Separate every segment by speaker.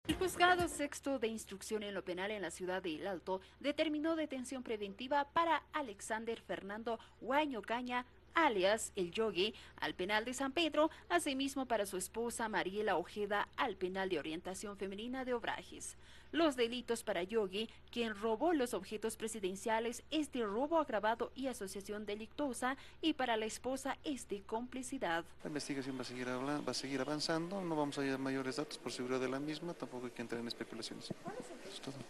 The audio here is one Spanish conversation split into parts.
Speaker 1: El juzgado sexto de instrucción en lo penal en la ciudad de El Alto determinó detención preventiva para Alexander Fernando Guaño Caña, alias El Yogi, al penal de San Pedro, asimismo para su esposa Mariela Ojeda al penal de orientación femenina de Obrajes. Los delitos para Yogi, quien robó los objetos presidenciales, es de robo agravado y asociación delictuosa, y para la esposa es de complicidad.
Speaker 2: La investigación va a seguir avanzando, no vamos a dar mayores datos por seguridad de la misma, tampoco hay que entrar en especulaciones. Es todo.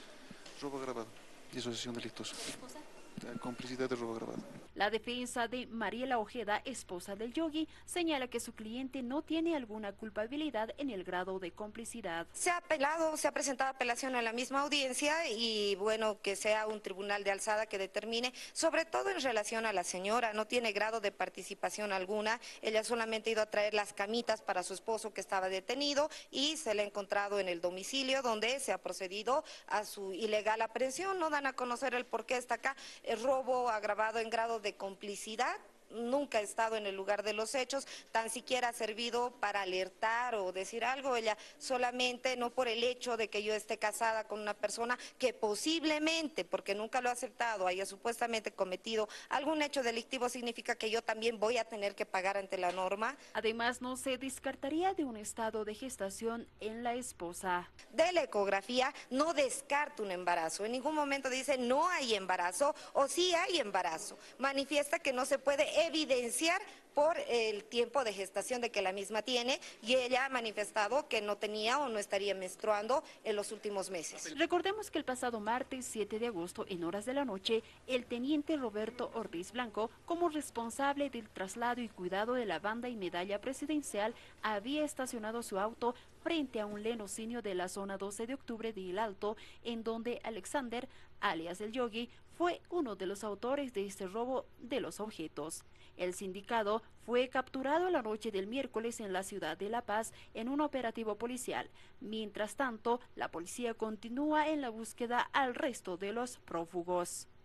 Speaker 2: Robo agravado y asociación delictuosa. Complicidad de robo agravado.
Speaker 1: La defensa de Mariela Ojeda, esposa del Yogi, señala que su cliente no tiene alguna culpabilidad en el grado de complicidad.
Speaker 3: Se ha apelado, se ha presentado apelación en la misma audiencia y bueno, que sea un tribunal de alzada que determine, sobre todo en relación a la señora, no tiene grado de participación alguna, ella solamente ha ido a traer las camitas para su esposo que estaba detenido y se le ha encontrado en el domicilio donde se ha procedido a su ilegal aprehensión, no dan a conocer el por qué está acá, el robo agravado en grado de complicidad. Nunca ha estado en el lugar de los hechos, tan siquiera ha servido para alertar o decir algo, ella solamente, no por el hecho de que yo esté casada con una persona que posiblemente, porque nunca lo ha aceptado, haya supuestamente cometido algún hecho delictivo, significa que yo también voy a tener que pagar ante la norma.
Speaker 1: Además, no se descartaría de un estado de gestación en la esposa.
Speaker 3: De la ecografía no descarta un embarazo, en ningún momento dice no hay embarazo o sí hay embarazo, manifiesta que no se puede evidenciar por el tiempo de gestación de que la misma tiene y ella ha manifestado que no tenía o no estaría menstruando en los últimos meses.
Speaker 1: Recordemos que el pasado martes 7 de agosto, en horas de la noche, el teniente Roberto Ortiz Blanco, como responsable del traslado y cuidado de la banda y medalla presidencial, había estacionado su auto frente a un lenocinio de la zona 12 de octubre de El Alto, en donde Alexander, alias El Yogi, fue uno de los autores de este robo de los objetos. El sindicado fue capturado la noche del miércoles en la ciudad de La Paz en un operativo policial. Mientras tanto, la policía continúa en la búsqueda al resto de los prófugos.